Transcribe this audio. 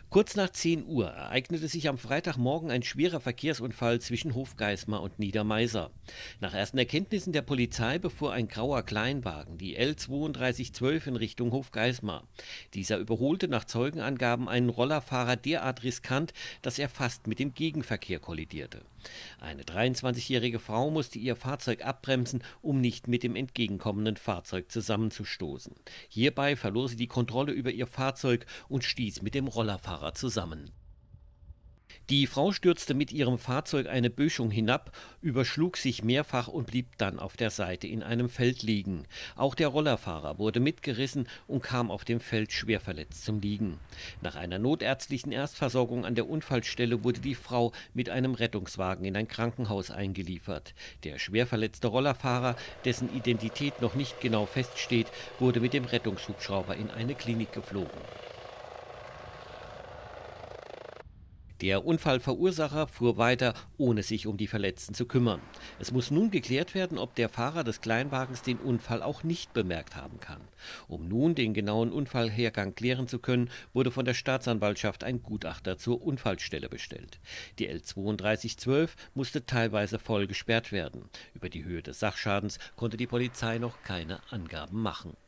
Kurz nach 10 Uhr ereignete sich am Freitagmorgen ein schwerer Verkehrsunfall zwischen Hofgeismar und Niedermaiser. Nach ersten Erkenntnissen der Polizei befuhr ein grauer Kleinwagen die L 3212 in Richtung Hofgeismar. Dieser überholte nach Zeugenangaben einen Rollerfahrer derart riskant, dass er fast mit dem Gegenverkehr kollidierte. Eine 23-jährige Frau musste ihr Fahrzeug abbremsen, um nicht mit dem entgegenkommenden Fahrzeug zusammenzustoßen. Hierbei verlor sie die Kontrolle über ihr Fahrzeug und stieß mit dem Rollerfahrer zusammen. Die Frau stürzte mit ihrem Fahrzeug eine Böschung hinab, überschlug sich mehrfach und blieb dann auf der Seite in einem Feld liegen. Auch der Rollerfahrer wurde mitgerissen und kam auf dem Feld schwer verletzt zum Liegen. Nach einer notärztlichen Erstversorgung an der Unfallstelle wurde die Frau mit einem Rettungswagen in ein Krankenhaus eingeliefert. Der schwer verletzte Rollerfahrer, dessen Identität noch nicht genau feststeht, wurde mit dem Rettungshubschrauber in eine Klinik geflogen. Der Unfallverursacher fuhr weiter, ohne sich um die Verletzten zu kümmern. Es muss nun geklärt werden, ob der Fahrer des Kleinwagens den Unfall auch nicht bemerkt haben kann. Um nun den genauen Unfallhergang klären zu können, wurde von der Staatsanwaltschaft ein Gutachter zur Unfallstelle bestellt. Die L 3212 musste teilweise voll gesperrt werden. Über die Höhe des Sachschadens konnte die Polizei noch keine Angaben machen.